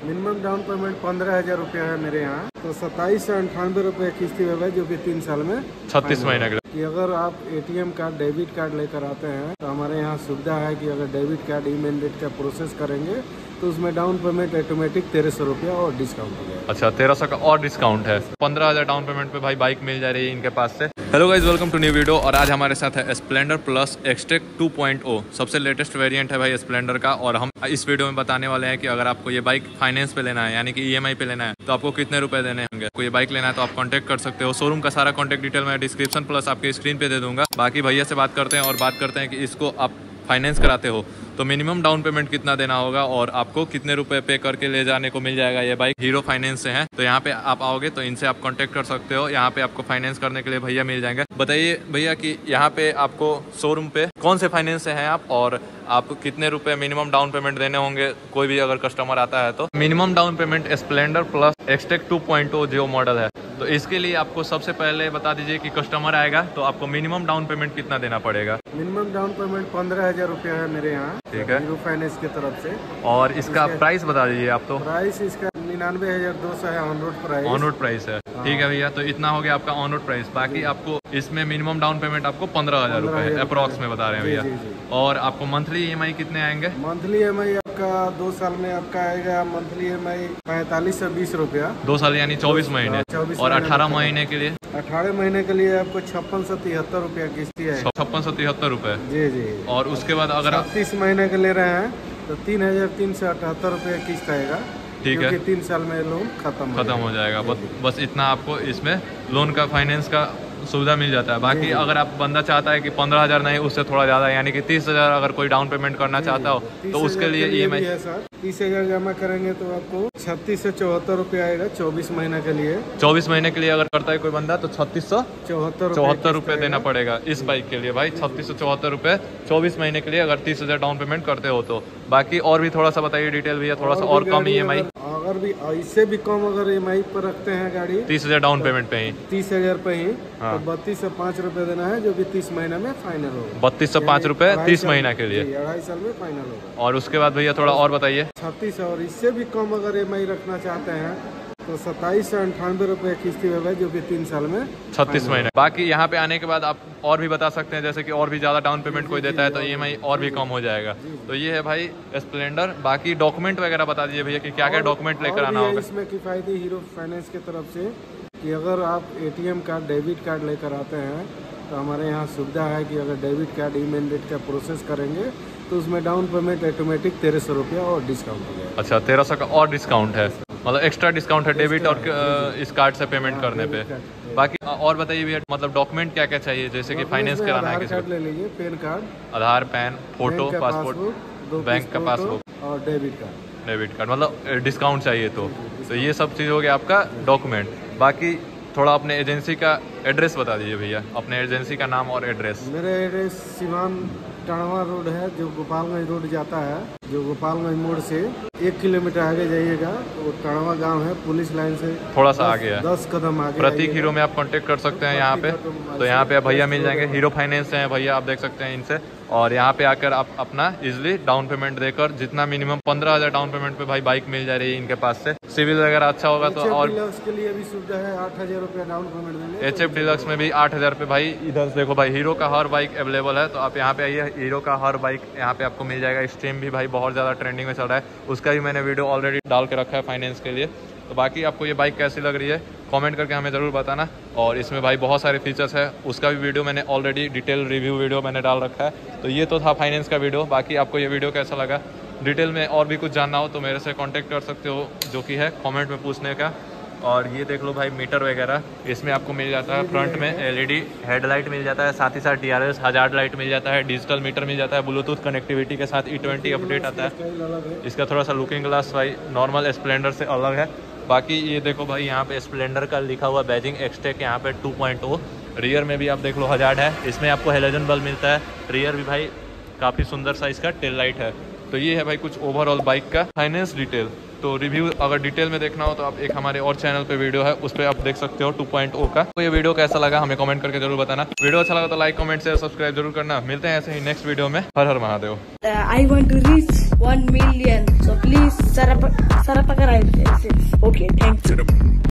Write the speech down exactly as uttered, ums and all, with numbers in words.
Minimum down payment पंद्रह हजार रुपया है मेरे यहाँ, तो सत्ताईस सौ अंठानवे रुपये किस्ती में है, जो कि तीन साल में छत्तीस महीने के लिए। कि अगर आप एटीएम कार्ड डेबिट कार्ड लेकर आते हैं तो हमारे यहाँ सुविधा है कि अगर डेबिट कार्ड ई मैंडेट का प्रोसेस करेंगे तो उसमें डाउन पेमेंट ऑटोमेटिक तेरह सौ रुपया और डिस्काउंट हो जाएगा। अच्छा, तेरह सौ का और डिस्काउंट है। पंद्रह हजार डाउन पेमेंट पे भाई बाइक मिल जा रही है इनके पास से। Hello guys, welcome to new video. और आज हमारे साथ है Splendor Plus XTEC two point O, सबसे लेटेस्ट वेरिएंट है भाई स्प्लेंडर का। और हम इस वीडियो में बताने वाले हैं कि अगर आपको ये बाइक फाइनेंस पे लेना है, यानी कि ईएमआई पे लेना है, तो आपको कितने रुपए देने होंगे। आपको ये बाइक लेना है तो आप कांटेक्ट कर सकते हो। शोरूम का सारा कांटेक्ट डिटेल मैं डिस्क्रिप्शन प्लस आपके स्क्रीन पे दे दूंगा। बाकी भैया से बात करते हैं और बात करते हैं कि इसको आप फाइनेंस कराते हो तो मिनिमम डाउन पेमेंट कितना देना होगा और आपको कितने रुपए पे करके ले जाने को मिल जाएगा। ये बाइक हीरो फाइनेंस से है, तो यहाँ पे आप आओगे तो इनसे आप कांटेक्ट कर सकते हो। यहाँ पे आपको फाइनेंस करने के लिए भैया मिल जाएंगे। बताइए भैया कि यहाँ पे आपको शोरूम पे कौन से फाइनेंस से हैं आप, और आप कितने रुपए मिनिमम डाउन पेमेंट देने होंगे कोई भी अगर कस्टमर आता है तो। Minimum down payment Splendor Plus XTEC two point O जो मॉडल है, तो इसके लिए आपको सबसे पहले बता दीजिए कि कस्टमर आएगा तो आपको मिनिमम डाउन पेमेंट कितना देना पड़ेगा। मिनिमम डाउन पेमेंट पंद्रह हजार रुपया है मेरे यहाँ, ठीक है, हीरो फाइनेंस की तरफ से। और इसका प्राइस बता दीजिए आप। तो प्राइस इसका निन्यानवे हजार दो सौ है, on road price. On road price है, ठीक है भैया। तो इतना हो गया आपका ऑन रोड प्राइस। बाकी आपको इसमें मिनिमम डाउन पेमेंट आपको पंद्रह हजार रुपए अप्रोक्स में बता रहे हैं भैया। और आपको मंथली ईएमआई कितने आएंगे? मंथली ईएमआई आपका दो साल में आपका आएगा मंथली ईएमआई पैंतालीस सौ बीस रुपया। दो साल यानी चौबीस महीने। और अठारह महीने के लिए? अठारह महीने के लिए आपको छप्पन सौ तिहत्तर रुपया किस्ती है। छप्पन सौ तिहत्तर रुपए जी जी। और उसके बाद अगर आप तीस महीने के ले रहे हैं तो तीन हजार तीन सौ अठहत्तर रुपया किस्त आएगा, ठीक है। तीन साल में लोन खत्म खत्म हो जाएगा। बस बस इतना आपको इसमें लोन का फाइनेंस का सुविधा मिल जाता है। बाकी अगर आप बंदा चाहता है कि पंद्रह हजार नहीं उससे थोड़ा ज्यादा, यानी कि तीस हजार अगर कोई डाउन पेमेंट करना चाहता हो तो उसके लिए ईएमआई तीस हजार जमा करेंगे तो आपको छत्तीस सौ चौहत्तर रुपया आएगा चौबीस महीने के लिए। चौबीस महीने के लिए अगर करता है कोई बंदा तो छत्तीस सौ चौहत्तर चौहत्तर रुपए देना पड़ेगा इस बाइक के लिए भाई। छत्तीस सौ चौहत्तर रुपए चौबीस महीने के लिए अगर तीस हजार डाउन पेमेंट करते हो तो। बाकी और भी थोड़ा सा बताइए डिटेल भैया, थोड़ा सा और कम ईएमआई। अगर भी इससे भी कम अगर ईएमआई पर रखते हैं गाड़ी तीस हजार डाउन पेमेंट पे ही, तीस हजार पे ही, तो बत्तीस सौ पाँच रुपए देना है, जो कि तीस महीने में फाइनल होगा। बत्तीस सौ पाँच रुपए तीस महीना के लिए, अढ़ाई साल में फाइनल होगा। और उसके बाद भैया थोड़ा और बताइए। छत्तीस और इससे भी कम अगर ईएमआई रखना चाहते हैं तो सत्ताईस सौ अंठानवे रुपये किस्ती में है, जो कि तीन साल में छत्तीस महीने। बाकी यहाँ पे आने के बाद आप और भी बता सकते हैं, जैसे कि और भी ज्यादा डाउन पेमेंट कोई देता है तो ईएमआई और भी कम हो जाएगा। तो ये है भाई स्प्लेंडर। बाकी डॉक्यूमेंट वगैरह बता दीजिए भैया कि क्या क्या डॉक्यूमेंट लेकर आना होगा इसमें। किफायती हीरो फाइनेंस की तरफ से कि अगर आप एटीएम कार्ड डेबिट कार्ड लेकर आते हैं तो हमारे यहाँ सुविधा है कि अगर डेबिट कार्ड ई मैंडेट का प्रोसेस करेंगे तो उसमें डाउन पेमेंट ऑटोमेटिक तेरह सौ रुपया और डिस्काउंट हो जाएगा। अच्छा, तेरह सौ का और डिस्काउंट है, मतलब एक्स्ट्रा डिस्काउंट है डेबिट और इस कार्ड से पेमेंट करने पे। बाकी और बताइए भैया, मतलब डॉक्यूमेंट क्या क्या चाहिए, जैसे कि फाइनेंस कराना है किसी को? ले लीजिए, PAN card, Aadhaar, PAN, photo, passport, bank का पासबुक और डेबिट कार्ड। डेबिट कार्ड मतलब डिस्काउंट चाहिए तो तो ये सब चीज़ हो गया आपका डॉक्यूमेंट। बाकी थोड़ा अपने एजेंसी का एड्रेस बता दीजिए भैया, अपने एजेंसी का नाम और एड्रेस। मेरा एड्रेस सिवान टाणवा रोड है, जो गोपालगंज रोड जाता है, जो गोपालगंज मोड़ से एक किलोमीटर आगे जाइएगा तो टाणवा गांव है, पुलिस लाइन से थोड़ा सा आगे है, दस कदम आगे। प्रतीक हीरो में आप कांटेक्ट कर सकते हैं यहाँ पे। तो यहाँ पे भैया मिल जाएंगे, हीरो फाइनेंस से हैं भैया, आप देख सकते हैं इनसे। और यहाँ पे आकर आप अपना इजिली डाउन पेमेंट देकर जितना मिनिमम पंद्रह हजार डाउन पेमेंट पे भाई बाइक मिल जा रही है इनके पास से। सिविल वगैरह अच्छा होगा तो और के लिए भी सुविधा है, आठ हजार रुपया डाउन पेमेंट देंगे। एच एफ डिलक्स में भी आठ हजार पे भाई। इधर देखो भाई, हीरो का हर बाइक अवेलेबल है, तो आप यहाँ पे आइए, हीरो का हर बाइक यहाँ पे आपको मिल जाएगा। स्ट्रीम भी भाई बहुत ज्यादा ट्रेंडिंग में चल रहा है, उसका भी मैंने वीडियो ऑलरेडी डाल के रखा है फाइनेंस के लिए। तो बाकी आपको ये बाइक कैसी लग रही है कमेंट करके हमें ज़रूर बताना। और इसमें भाई बहुत सारे फीचर्स है, उसका भी वीडियो मैंने ऑलरेडी डिटेल रिव्यू वीडियो मैंने डाल रखा है। तो ये तो था फाइनेंस का वीडियो। बाकी आपको ये वीडियो कैसा लगा, डिटेल में और भी कुछ जानना हो तो मेरे से कांटेक्ट कर सकते हो, जो कि है कमेंट में पूछने का। और ये देख लो भाई मीटर वगैरह, इसमें आपको मिल जाता है फ्रंट में एलईडी हेडलाइट मिल जाता है, साथ ही साथ डीआरएस हजार्ड लाइट मिल जाता है, डिजिटल मीटर मिल जाता है, ब्लूटूथ कनेक्टिविटी के साथ ई ट्वेंटी अपडेट आता है। इसका थोड़ा सा लुकिंग ग्लास भाई नॉर्मल स्प्लेंडर से अलग है। बाकी ये देखो भाई, यहाँ पे स्प्लेंडर का लिखा हुआ बैजिंग एक्सटेक यहाँ पे टू पॉइंट ओ। रियर में भी आप देख लो हजार्ड है, इसमें आपको हेलोजन बल्ब मिलता है। रियर भी भाई काफ़ी सुंदर सा इसका टेल लाइट है। तो ये है भाई कुछ ओवरऑल बाइक का फाइनेंस डिटेल। तो रिव्यू अगर डिटेल में देखना हो तो आप एक हमारे और चैनल पे वीडियो है, उस पर आप देख सकते हो टू पॉइंट ओ का। तो ये वीडियो कैसा लगा हमें कमेंट करके जरूर बताना। वीडियो अच्छा लगा तो लाइक कमेंट शेयर सब्सक्राइब जरूर करना। मिलते हैं ऐसे ही नेक्स्ट वीडियो में। Har Har Mahadev. I want to reach one million, so please sir sir पकड़। Okay, thank you.